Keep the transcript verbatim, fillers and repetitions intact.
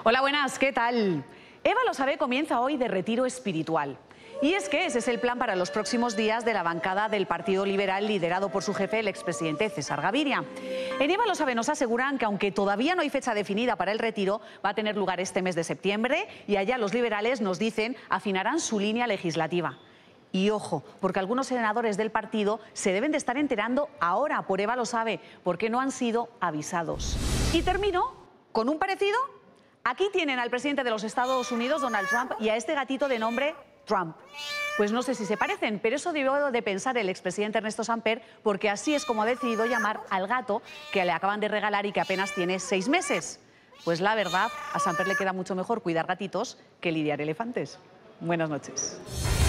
Hola, buenas, ¿qué tal? Eva Lo Sabe comienza hoy de retiro espiritual. Y es que ese es el plan para los próximos días de la bancada del Partido Liberal liderado por su jefe, el expresidente César Gaviria. En Eva Lo Sabe nos aseguran que aunque todavía no hay fecha definida para el retiro, va a tener lugar este mes de septiembre y allá los liberales nos dicen afinarán su línea legislativa. Y ojo, porque algunos senadores del partido se deben de estar enterando ahora por Eva Lo Sabe, porque no han sido avisados. Y termino con un parecido. Aquí tienen al presidente de los Estados Unidos, Donald Trump, y a este gatito de nombre Trump. Pues no sé si se parecen, pero eso debió de pensar el expresidente Ernesto Samper, porque así es como ha decidido llamar al gato que le acaban de regalar y que apenas tiene seis meses. Pues la verdad, a Samper le queda mucho mejor cuidar gatitos que lidiar elefantes. Buenas noches.